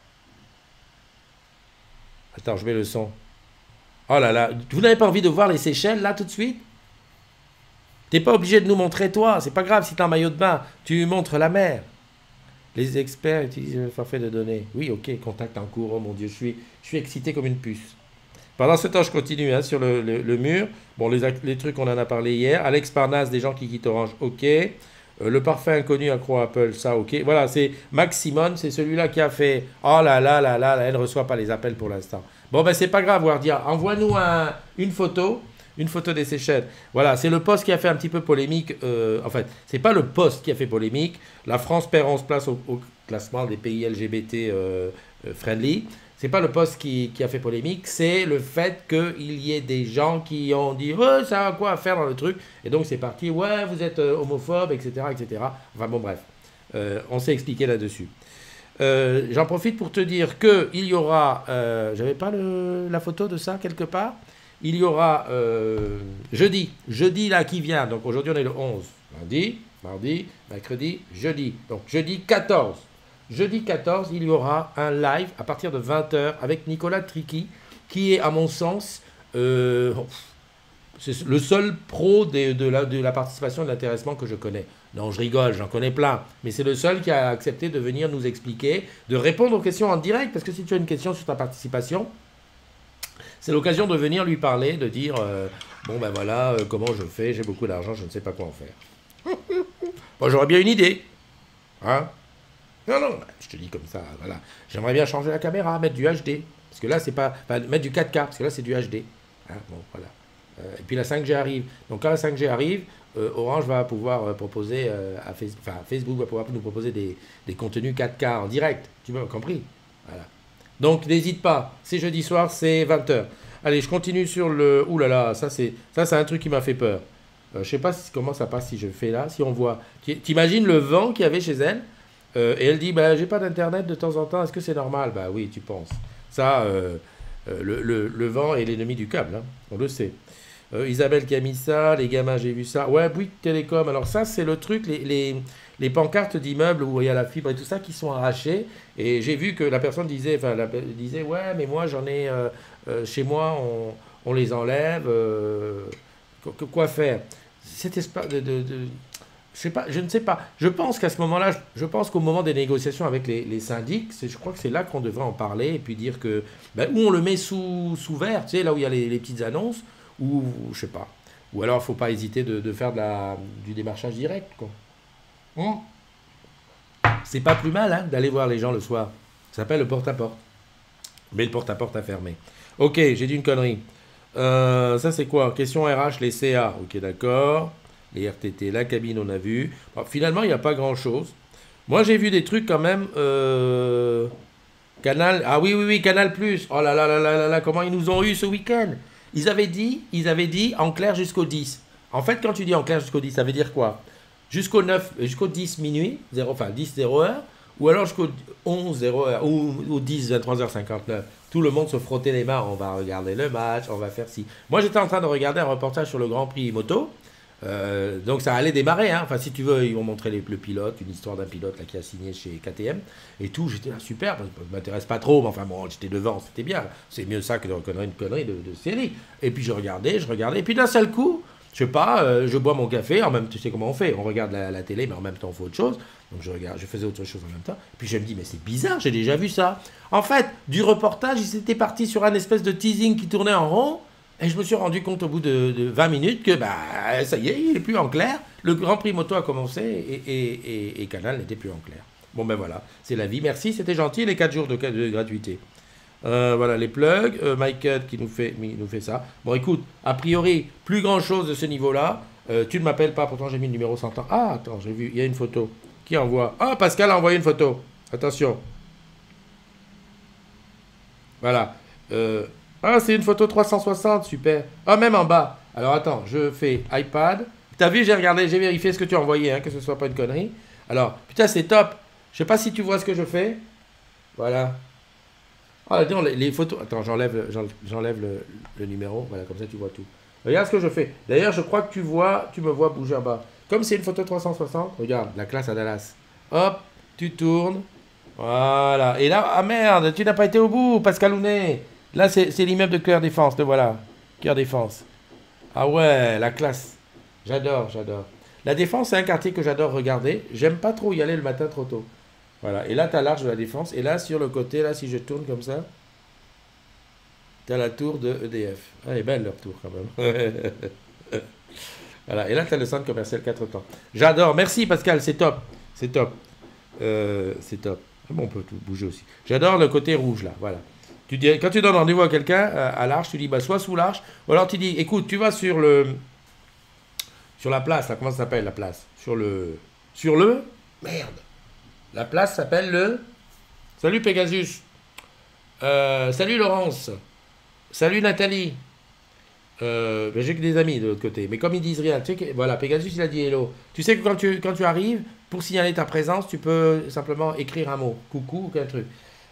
Attends, je mets le son. Oh là là. Vous n'avez pas envie de voir les Seychelles là tout de suite? T'es pas obligé de nous montrer toi. C'est pas grave si t'es en maillot de bain. Tu montres la mer. Les experts utilisent le forfait de données. Oui, ok, contact en cours. Oh mon Dieu, je suis, je suis excité comme une puce. Pendant ce temps, je continue hein, sur le, le- le mur. Bon, les, ac- les trucs, on en a parlé hier. Alex Parnasse, des gens qui quittent Orange, ok. Euh, le parfait inconnu à Croix Apple, ça, ok. Voilà, c'est Max Simon, c'est celui-là qui a fait. Oh là là là là, là, elle ne reçoit pas les appels pour l'instant. Bon, ben c'est pas grave, Wardia. Envoie-nous un- une photo. Une photo des Seychelles. Voilà, c'est le poste qui a fait un petit peu polémique. Euh, en fait, c'est pas le poste qui a fait polémique. La France perd onze places au, au classement des pays L G B T euh, euh, friendly. C'est pas le poste qui, qui a fait polémique, c'est le fait qu'il y ait des gens qui ont dit ouais, ça a quoi à faire dans le truc. Et donc c'est parti, ouais, vous êtes euh, homophobe, et cetera, et cetera. Enfin bon, bref, Euh, on s'est expliqué là-dessus. Euh, J'en profite pour te dire que il y aura, euh, j'avais pas le- la photo de ça quelque part. Il y aura euh, jeudi, jeudi là qui vient. Donc aujourd'hui on est le onze, lundi, mardi, mercredi, jeudi. Donc jeudi quatorze. Jeudi quatorze, il y aura un live à partir de vingt heures avec Nicolas Tricky, qui est à mon sens euh, c'est le seul pro de, de la, de la participation et de l'intéressement que je connais. Non, je rigole, j'en connais plein. Mais c'est le seul qui a accepté de venir nous expliquer, de répondre aux questions en direct. Parce que si tu as une question sur ta participation, c'est l'occasion de venir lui parler, de dire euh, bon ben voilà, euh, comment je fais, j'ai beaucoup d'argent, je ne sais pas quoi en faire. Bon, j'aurais bien une idée. Hein? Non, non, bah, je te dis comme ça, voilà. J'aimerais bien changer la caméra, mettre du H D. Parce que là, c'est pas. Enfin, mettre du quatre K, parce que là, c'est du H D. Hein, bon, voilà. Euh, et puis la cinq G arrive. Donc quand la cinq G arrive, euh, Orange va pouvoir euh, proposer, euh, à face- enfin, Facebook va pouvoir nous proposer des, des contenus quatre K en direct. Tu m'as compris? Voilà. Donc n'hésite pas, c'est jeudi soir, c'est vingt heures. Allez, je continue sur le. Ouh là là, ça c'est ça c'est un truc qui m'a fait peur. Euh, je sais pas si- comment ça passe si je fais là, si on voit. Tu- T'imagines le vent qu'il y avait chez elle euh, et elle dit bah j'ai pas d'internet de temps en temps, est-ce que c'est normal? Bah oui, tu penses. Ça, euh, euh, le, le- le vent est l'ennemi du câble, hein, on le sait. Euh, Isabelle qui a mis ça, les gamins, j'ai vu ça. Ouais, Bouygues Télécom. Alors ça, c'est le truc, les, les, les pancartes d'immeubles où il y a la fibre et tout ça qui sont arrachées. Et j'ai vu que la personne disait, enfin, la, disait, ouais, mais moi j'en ai euh, euh, chez moi, on, on les enlève. Euh, que- quoi faire? Cet espace de, de, de- je sais pas, je ne sais pas. Je pense qu'à ce moment-là, je, je pense qu'au moment des négociations avec les, les syndics, c'est- je crois que c'est là qu'on devrait en parler et puis dire que, ben, ou on le met sous, sous verre, tu sais, là où il y a les, les petites annonces, ou je sais pas. Ou alors, il faut pas hésiter de, de faire de la, du démarchage direct, quoi. Hum. C'est pas plus mal, hein, d'aller voir les gens le soir. Ça s'appelle le porte-à-porte. Mais le porte-à-porte a fermé. Ok, j'ai dit une connerie. Euh, ça, c'est quoi? Question R H, les C A. Ok, d'accord. Les R T T, la cabine, on a vu. Bon, finalement, il n'y a pas grand-chose. Moi, j'ai vu des trucs quand même. euh, Canal. Ah oui, oui, oui, Canal Plus. Oh là là là là là là, comment ils nous ont eu ce week-end? Ils avaient dit, ils avaient dit en clair jusqu'au dix. En fait, quand tu dis en clair jusqu'au dix, ça veut dire quoi? Jusqu'au neuf, jusqu'au dix minuit, zéro, enfin dix zéro heure, ou alors jusqu'au onze zéro heure, ou au dix vingt-trois heures cinquante-neuf. Tout le monde se frottait les mains, on va regarder le match, on va faire ci. Moi, j'étais en train de regarder un reportage sur le Grand Prix moto. Euh, donc ça allait démarrer, hein. Enfin si tu veux, ils vont montrer les, le pilote, une histoire d'un pilote là, qui a signé chez K T M et tout. J'étais là super, ça m'intéresse pas trop, mais enfin bon, j'étais devant, c'était bien. C'est mieux ça que de reconnaître une connerie de, de série. Et puis je regardais, je regardais, et puis d'un seul coup, je sais pas, euh, je bois mon café, en même tu sais comment on fait, on regarde la, la télé, mais en même temps on fait autre chose. Donc je regarde, je faisais autre chose en même temps. Et puis je me dis, mais c'est bizarre, j'ai déjà vu ça. En fait, du reportage, ils étaient partis sur un espèce de teasing qui tournait en rond. Et je me suis rendu compte au bout de, de vingt minutes que bah, ça y est, il n'est plus en clair. Le Grand Prix moto a commencé et, et, et, et Canal n'était plus en clair. Bon ben voilà, c'est la vie. Merci, c'était gentil, les quatre jours de, de gratuité. Euh, voilà les plugs. Euh, Michael qui nous fait, nous fait ça. Bon écoute, a priori, plus grand chose de ce niveau-là. Euh, tu ne m'appelles pas, pourtant j'ai mis le numéro cent ans. Ah, attends, j'ai vu, il y a une photo. Qui envoie? Ah, Pascal a envoyé une photo. Attention. Voilà. Euh, Ah, c'est une photo trois cent soixante, super. Ah, même en bas. Alors attends, je fais iPad. T'as vu, j'ai regardé, j'ai vérifié ce que tu as envoyé, hein, que ce soit pas une connerie. Alors, putain, c'est top. Je sais pas si tu vois ce que je fais. Voilà. Ah, attends, les, les photos. Attends, j'enlève, j'enlève le, le numéro. Voilà, comme ça tu vois tout. Regarde ce que je fais. D'ailleurs, je crois que tu vois, tu me vois bouger en bas. Comme c'est une photo trois cent soixante, regarde, la classe à Dallas. Hop, tu tournes. Voilà. Et là, ah merde, tu n'as pas été au bout, Pascal Ounet. Là, c'est c'est l'immeuble de Cœur Défense, le voilà. Cœur Défense. Ah ouais, la classe. J'adore, j'adore. La Défense, c'est un quartier que j'adore regarder. J'aime pas trop y aller le matin trop tôt. Voilà. Et là, tu as l'arche de la Défense. Et là, sur le côté, là, si je tourne comme ça, tu as la tour de E D F. Ah, elle est belle leur tour quand même. Voilà. Et là, tu as le centre commercial quatre temps. J'adore. Merci Pascal, c'est top. C'est top. Euh, c'est top. Ah bon, on peut tout bouger aussi. J'adore le côté rouge là. Voilà. Tu dis, quand tu donnes rendez-vous à quelqu'un euh, à l'arche, tu dis bah, soit sous l'arche, ou alors tu dis écoute, tu vas sur le sur la place, là, comment ça s'appelle la place? Sur le sur le merde. La place s'appelle le Salut Pegasus. Euh, salut Laurence. Salut Nathalie. Euh, ben, j'ai que des amis de l'autre côté. Mais comme ils disent rien, tu sais que, voilà, Pegasus il a dit hello. Tu sais que quand tu, quand tu arrives, pour signaler ta présence, tu peux simplement écrire un mot. Coucou ou qu'un truc.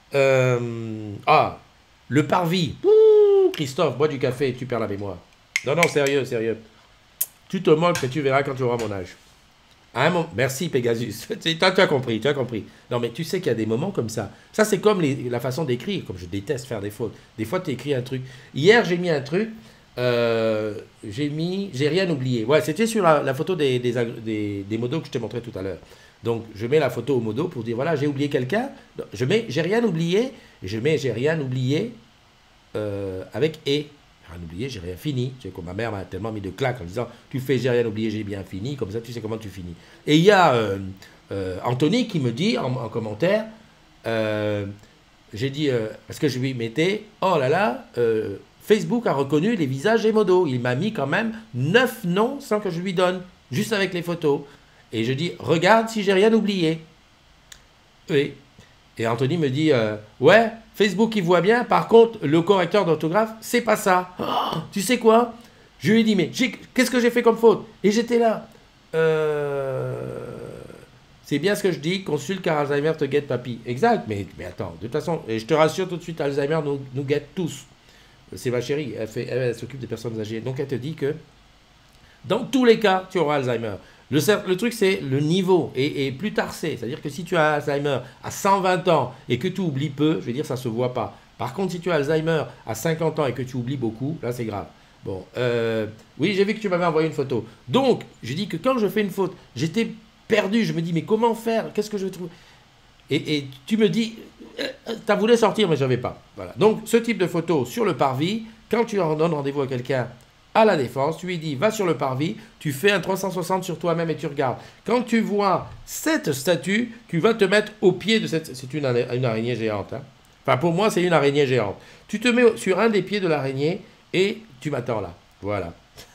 Euh, ah, le parvis. Ouh, Christophe, bois du café, tu perds la mémoire. Non, non, sérieux, sérieux. Tu te moques, mais tu verras quand tu auras mon âge. À un moment, merci Pegasus. Tu as, tu as compris, tu as compris. Non, mais tu sais qu'il y a des moments comme ça. Ça, c'est comme les, la façon d'écrire. Comme je déteste faire des fautes. Des fois, tu écris un truc. Hier, j'ai mis un truc. Euh, j'ai mis. J'ai rien oublié. Ouais, c'était sur la, la photo des, des, des, des modos que je t'ai montré tout à l'heure. Donc, je mets la photo au modo pour dire voilà, j'ai oublié quelqu'un. Je mets j'ai rien oublié. Et je mets j'ai rien oublié euh, avec et. Rien oublié, j'ai rien fini. Tu sais, comme ma mère m'a tellement mis de claques en disant tu fais j'ai rien oublié, j'ai bien fini. Comme ça, tu sais comment tu finis. Et il y a euh, euh, Anthony qui me dit en, en commentaire euh, j'ai dit, euh, parce que je lui mettais oh là là, euh, Facebook a reconnu les visages et modos. Il m'a mis quand même neuf noms sans que je lui donne, juste avec les photos. Et je dis regarde si j'ai rien oublié. Oui. Et Anthony me dit euh, ouais, Facebook il voit bien, par contre le correcteur d'orthographe c'est pas ça. Oh, tu sais quoi? Je lui ai dit mais qu'est-ce que j'ai fait comme faute? Et j'étais là. Euh, c'est bien ce que je dis, consulte car Alzheimer te guette papy. Exact, mais, mais attends, de toute façon, et je te rassure tout de suite, Alzheimer nous, nous guette tous. C'est ma chérie, elle, fait, elle, elle s'occupe des personnes âgées. Donc elle te dit que dans tous les cas, tu auras Alzheimer. Le, le truc, c'est le niveau, et, et plus tard c'est. C'est-à-dire que si tu as Alzheimer à cent vingt ans et que tu oublies peu, je veux dire, ça ne se voit pas. Par contre, si tu as Alzheimer à cinquante ans et que tu oublies beaucoup, là, c'est grave. Bon, euh, oui, j'ai vu que tu m'avais envoyé une photo. Donc, je dis que quand je fais une faute, j'étais perdu. Je me dis, mais comment faire? Qu'est-ce que je vais trouver? et, et tu me dis, tu as voulu sortir, mais je n'avais pas. Voilà. Donc, ce type de photo sur le parvis, quand tu en donnes rendez-vous à quelqu'un à la Défense, tu lui dis va sur le parvis, tu fais un trois cent soixante sur toi-même et tu regardes. Quand tu vois cette statue, tu vas te mettre au pied de cette... C'est une, une araignée géante. Hein. Enfin, pour moi, c'est une araignée géante. Tu te mets sur un des pieds de l'araignée et tu m'attends là. Voilà.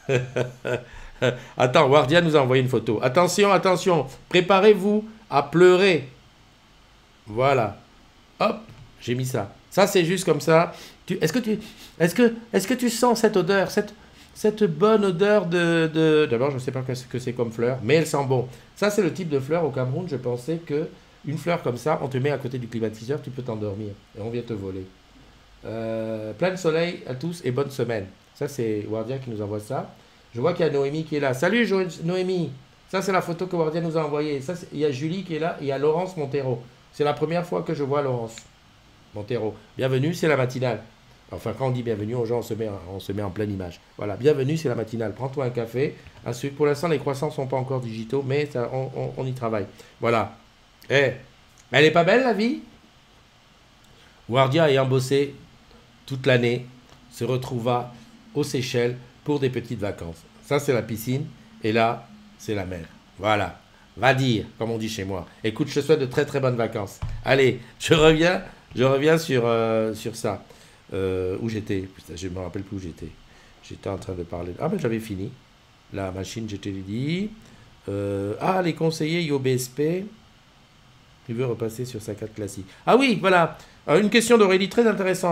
Attends, Wardia nous a envoyé une photo. Attention, attention, préparez-vous à pleurer. Voilà. Hop, j'ai mis ça. Ça, c'est juste comme ça. Est-ce que tu, est-ce que, est-ce que tu sens cette odeur, cette, cette bonne odeur de... de... D'abord, je ne sais pas ce que c'est comme fleur, mais elle sent bon. Ça, c'est le type de fleur au Cameroun. Je pensais que une fleur comme ça, on te met à côté du climatiseur, tu peux t'endormir. Et on vient te voler. Euh, plein de soleil à tous et bonne semaine. Ça, c'est Wardia qui nous envoie ça. Je vois qu'il y a Noémie qui est là. Salut jo Noémie. Ça, c'est la photo que Wardia nous a envoyée. Ça, il y a Julie qui est là et il y a Laurence Montero. C'est la première fois que je vois Laurence Montero. Bienvenue, c'est la matinale. Enfin, quand on dit bienvenue aux gens, on se met, on se met en pleine image. Voilà, bienvenue, c'est la matinale. Prends-toi un café, un sucre. Pour l'instant, les croissants ne sont pas encore digitaux, mais ça, on, on, on y travaille. Voilà. Eh, elle est pas belle, la vie? Wardia ayant bossé toute l'année, se retrouva aux Seychelles pour des petites vacances. Ça, c'est la piscine, et là, c'est la mer. Voilà. Va dire, comme on dit chez moi. Écoute, je te souhaite de très très bonnes vacances. Allez, je reviens, je reviens sur, euh, sur ça. Euh, où j'étais? Je ne me rappelle plus où j'étais. J'étais en train de parler. Ah, ben j'avais fini. La machine, je te l'ai dit. Euh, ah, les conseillers I O B S P. Il veut repasser sur sa carte classique. Ah oui, voilà. Alors, une question d'Aurélie très intéressante.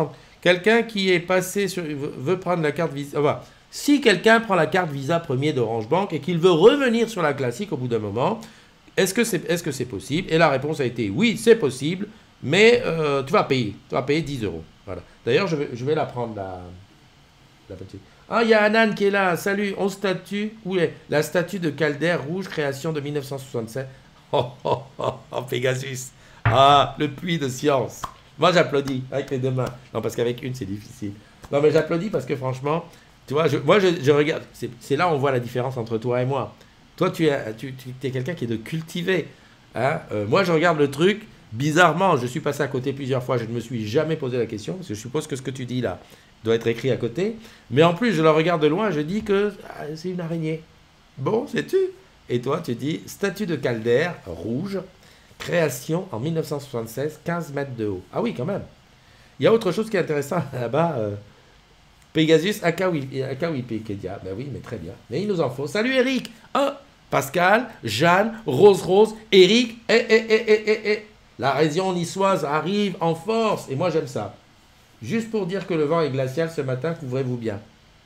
quelqu'un qui est passé sur... veut prendre la carte Visa... Enfin, si quelqu'un prend la carte Visa premier d'Orange Bank et qu'il veut revenir sur la classique au bout d'un moment, est-ce que c'est est-ce que c'est possible? Et la réponse a été oui, c'est possible, mais euh, tu vas payer. Tu vas payer dix euros. Voilà. D'ailleurs, je vais, je vais la prendre, la, la petite... Ah, il y a Anan qui est là. Salut, on statue. Où est la statue de Calder rouge, création de mille neuf cent soixante-sept. Oh, oh, oh, oh, Pegasus. Ah, le puits de science. Moi, j'applaudis avec les deux mains. Non, parce qu'avec une, c'est difficile. Non, mais j'applaudis parce que franchement, tu vois, je, moi, je, je regarde. C'est là où on voit la différence entre toi et moi. Toi, tu es, tu, tu es quelqu'un qui est de cultivé. Hein euh, moi, je regarde le truc. Bizarrement, je suis passé à côté plusieurs fois. Je ne me suis jamais posé la question. Parce que je suppose que ce que tu dis là doit être écrit à côté. Mais en plus, je le regarde de loin. Je dis que ah, c'est une araignée. Bon, sais-tu? Et toi, tu dis statue de Calder rouge. Création en mille neuf cent soixante-seize, quinze mètres de haut. Ah oui, quand même. Il y a autre chose qui est intéressant là-bas. Euh, Pegasus Akawipédia. Ben oui, mais très bien. Mais il nous en faut. Salut Eric. Oh, Pascal, Jeanne, Rose Rose, Eric. Eh, eh, eh, eh, eh, eh. La région niçoise arrive en force. Et moi, j'aime ça. Juste pour dire que le vent est glacial ce matin, couvrez-vous bien.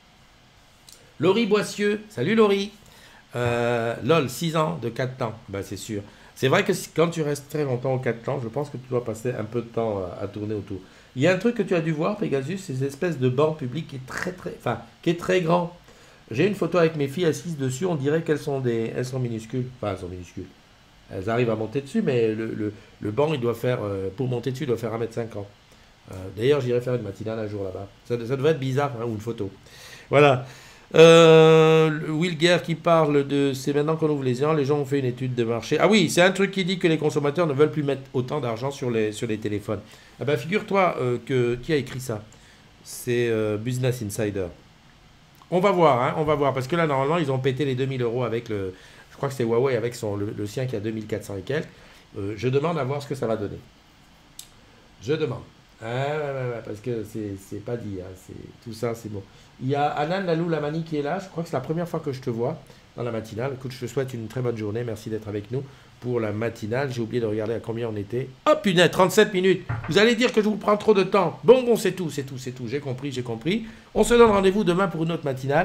Laurie Boissieu. Salut Laurie. Euh, lol, six ans de quatre temps. Ben c'est sûr. C'est vrai que quand tu restes très longtemps aux quatre temps, je pense que tu dois passer un peu de temps à, à tourner autour. Il y a un truc que tu as dû voir, Pegasus, c'est ces espèces de bancs publics qui est très très, enfin, qui est très grand. J'ai une photo avec mes filles assises dessus, on dirait qu'elles sont des, elles sont minuscules. Enfin, elles sont minuscules. Elles arrivent à monter dessus, mais le, le, le banc, il doit faire, euh, pour monter dessus, il doit faire un mètre cinquante. Euh, D'ailleurs, j'irai faire une matinale un jour là-bas. Ça, ça devrait être bizarre, hein, ou une photo. Voilà. Euh, Wilger qui parle de c'est maintenant qu'on ouvre les yeux, les gens ont fait une étude de marché. Ah oui, c'est un truc qui dit que les consommateurs ne veulent plus mettre autant d'argent sur les, sur les téléphones. Ah ben figure-toi euh, que qui a écrit ça? C'est euh, Business Insider. On va voir, hein, on va voir, parce que là normalement ils ont pété les deux mille euros avec le, je crois que c'est Huawei avec son, le, le sien qui a deux mille quatre cents et quelques. Euh, je demande à voir ce que ça va donner. Je demande. Ah, ouais, ouais, ouais, parce que c'est pas dit, hein, tout ça c'est bon. Il y a Anan Lalou Lamani qui est là, je crois que c'est la première fois que je te vois dans la matinale. Écoute, je te souhaite une très bonne journée, merci d'être avec nous pour la matinale. J'ai oublié de regarder à combien on était. Oh punaise, trente-sept minutes. Vous allez dire que je vous prends trop de temps. Bon, bon, c'est tout, c'est tout, c'est tout, j'ai compris, j'ai compris. On se donne rendez-vous demain pour une autre matinale.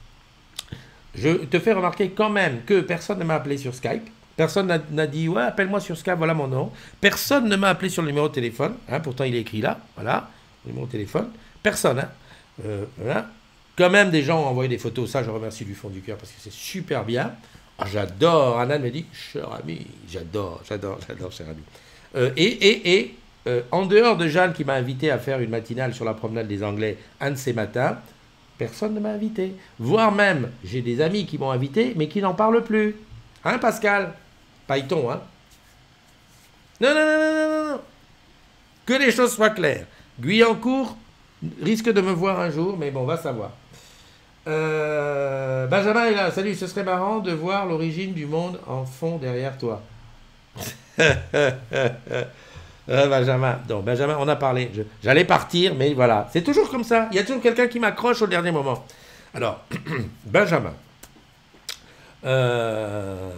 Je te fais remarquer quand même que personne ne m'a appelé sur Skype. Personne n'a dit, ouais, appelle-moi sur Skype, voilà mon nom. Personne ne m'a appelé sur le numéro de téléphone. Hein, pourtant, il est écrit là, voilà, le numéro de téléphone. Personne, hein. Euh, voilà. Quand même, des gens ont envoyé des photos. Ça, je remercie du fond du cœur parce que c'est super bien. Ah, j'adore. Anan me dit, cher ami, j'adore, j'adore, j'adore, cher ami. Euh, et, et, et euh, en dehors de Jeanne qui m'a invité à faire une matinale sur la promenade des Anglais un de ces matins, personne ne m'a invité. Voire même, j'ai des amis qui m'ont invité, mais qui n'en parlent plus. Hein, Pascal? Python, hein? Non, non, non, non, non, non. Que les choses soient claires. Guyancourt risque de me voir un jour, mais bon, on va savoir. Euh, Benjamin est là. Salut, ce serait marrant de voir l'origine du monde en fond derrière toi. euh, Benjamin. Donc, Benjamin, on a parlé. J'allais partir, mais voilà. C'est toujours comme ça. Il y a toujours quelqu'un qui m'accroche au dernier moment. Alors, Benjamin. Euh...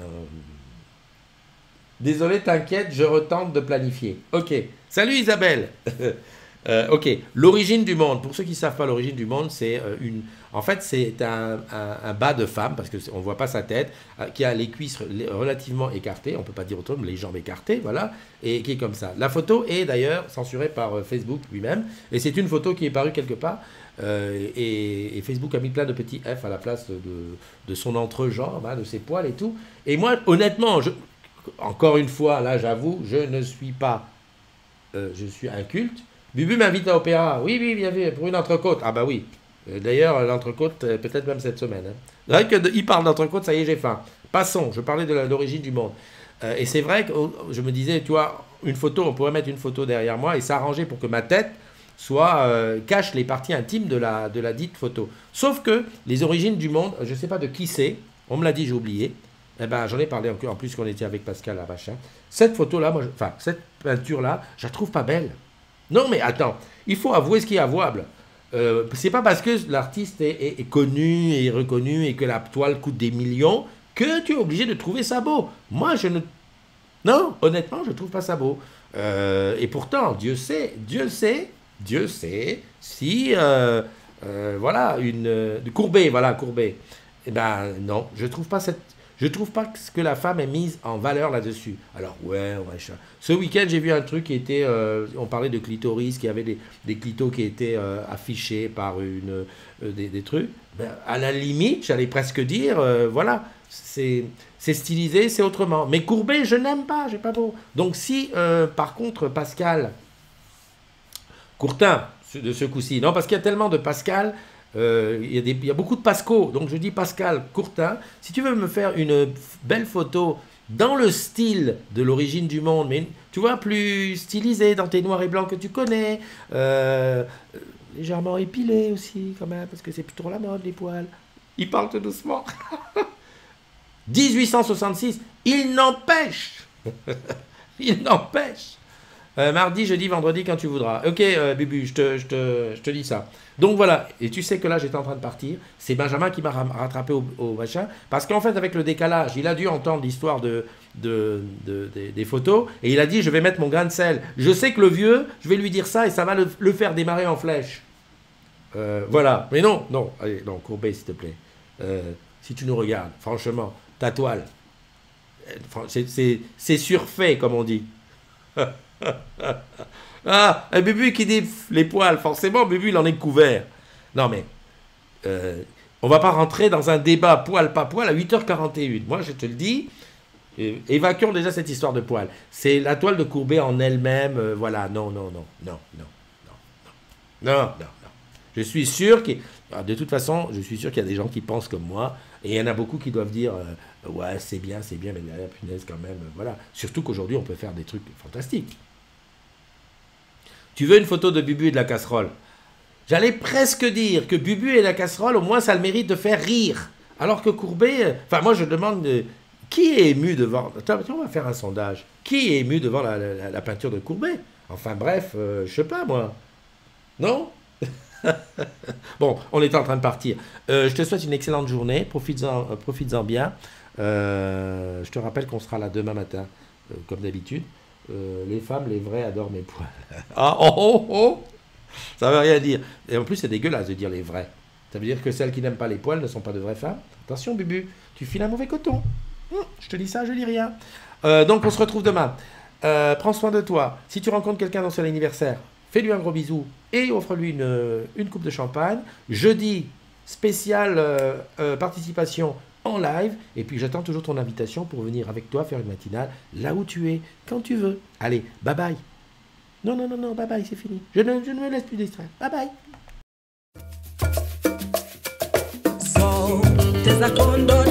Désolé, t'inquiète, je retente de planifier. Ok. Salut Isabelle. euh, ok. L'origine du monde. Pour ceux qui ne savent pas l'origine du monde, c'est euh, une. En fait, c'est un, un, un bas de femme, parce qu'on ne voit pas sa tête, euh, qui a les cuisses relativement écartées, on ne peut pas dire autrement, les jambes écartées, voilà, et qui est comme ça. La photo est d'ailleurs censurée par euh, Facebook lui-même, et c'est une photo qui est parue quelque part, euh, et, et Facebook a mis plein de petits F à la place de, de son entrejambe, hein, de ses poils et tout. Et moi, honnêtement, je. Encore une fois, là, j'avoue, je ne suis pas... Euh, je suis inculte. Bubu m'invite à l'opéra. Oui, oui, bien vu, pour une entrecôte. Ah bah oui. D'ailleurs, l'entrecôte, peut-être même cette semaine. Hein. C'est vrai qu'il parle d'entrecôte, ça y est, j'ai faim. Passons, je parlais de l'origine du monde. Euh, et c'est vrai que oh, je me disais, tu vois, une photo, on pourrait mettre une photo derrière moi et s'arranger pour que ma tête soit euh, cache les parties intimes de la, de la dite photo. Sauf que les origines du monde, je ne sais pas de qui c'est, on me l'a dit, j'ai oublié. Eh ben, j'en ai parlé encore, en plus qu'on était avec Pascal à machin. Cette photo-là, moi, je, enfin, cette peinture-là, je la trouve pas belle. Non, mais attends, il faut avouer ce qui est avouable. Euh, c'est pas parce que l'artiste est, est, est connu et reconnu et que la toile coûte des millions que tu es obligé de trouver ça beau. Moi, je ne... Non, honnêtement, je trouve pas ça beau. Euh, et pourtant, Dieu sait, Dieu sait Dieu sait si, euh, euh, voilà, une, euh, Courbet, voilà, Courbet. Eh ben non, je trouve pas cette, je trouve pas que la femme est mise en valeur là-dessus. Alors ouais, ouais. Ce week-end, j'ai vu un truc qui était, euh, on parlait de clitoris, qui avait des, des clitos qui étaient euh, affichés par une, euh, des, des trucs. Ben, à la limite, j'allais presque dire, euh, voilà, c'est, c'est stylisé, c'est autrement. Mais Courbet, je n'aime pas, j'ai pas beau. Donc si, euh, par contre, Pascal Courtin, de ce coup-ci, non, parce qu'il y a tellement de Pascal. Euh, il, y a des, il y a beaucoup de Pasco, donc je dis Pascal Courtin. Si tu veux me faire une belle photo dans le style de l'origine du monde, mais tu vois, plus stylisé, dans tes noirs et blancs que tu connais, euh, légèrement épilé aussi, quand même, parce que c'est plutôt la mode, les poils. Il parle tout doucement. dix-huit cent soixante-six, il n'empêche, il n'empêche. Euh, mardi, jeudi, vendredi, quand tu voudras. Ok, euh, Bubu, je te, je, te, je te dis ça. Donc voilà, et tu sais que là, j'étais en train de partir. C'est Benjamin qui m'a rattrapé au, au machin. Parce qu'en fait, avec le décalage, il a dû entendre l'histoire de, de, de, de, des photos. Et il a dit, je vais mettre mon grain de sel. Je sais que le vieux, je vais lui dire ça et ça va le, le faire démarrer en flèche. Euh, voilà. Mais non, non. Allez, non, Courbet, s'il te plaît. Euh, si tu nous regardes, franchement, ta toile, c'est surfait, comme on dit. Ah, un Bubu qui dit les poils, forcément, Bubu, il en est couvert. Non, mais euh, on va pas rentrer dans un débat poil, pas poil à huit heures quarante et une. Moi, je te le dis, euh, évacuons déjà cette histoire de poil. C'est la toile de Courbet en elle-même, euh, voilà, non, non, non, non, non, non, non, non, non, non. Je suis sûr que, de toute façon, je suis sûr qu'il y a des gens qui pensent comme moi, et il y en a beaucoup qui doivent dire, euh, ouais, c'est bien, c'est bien, mais la punaise quand même, euh, voilà. Surtout qu'aujourd'hui, on peut faire des trucs fantastiques. Tu veux une photo de Bubu et de la casserole? J'allais presque dire que Bubu et la casserole, au moins, ça a le mérite de faire rire. Alors que Courbet... Enfin, moi, je demande... Euh, qui est ému devant... Attends, on va faire un sondage. Qui est ému devant la, la, la peinture de Courbet? Enfin, bref, euh, je sais pas, moi. Non? Bon, on est en train de partir. Euh, je te souhaite une excellente journée. Profites-en euh, profites-en bien. Euh, je te rappelle qu'on sera là demain matin, euh, comme d'habitude. Euh, les femmes, les vraies, adorent mes poils. Ah, oh, oh, oh. Ça veut rien dire. Et en plus, c'est dégueulasse de dire les vraies. Ça veut dire que celles qui n'aiment pas les poils ne sont pas de vraies femmes. Attention, Bubu, tu files un mauvais coton. Hum, je te dis ça, je dis rien. Euh, donc, on se retrouve demain. Euh, prends soin de toi. Si tu rencontres quelqu'un dans son anniversaire, fais-lui un gros bisou et offre-lui une, une coupe de champagne. Jeudi, spécial euh, euh, participation en live, et puis j'attends toujours ton invitation pour venir avec toi faire une matinale là où tu es, quand tu veux. Allez, bye bye. Non, non, non, non, bye bye, c'est fini. Je ne, je ne me laisse plus distraire. Bye bye. So,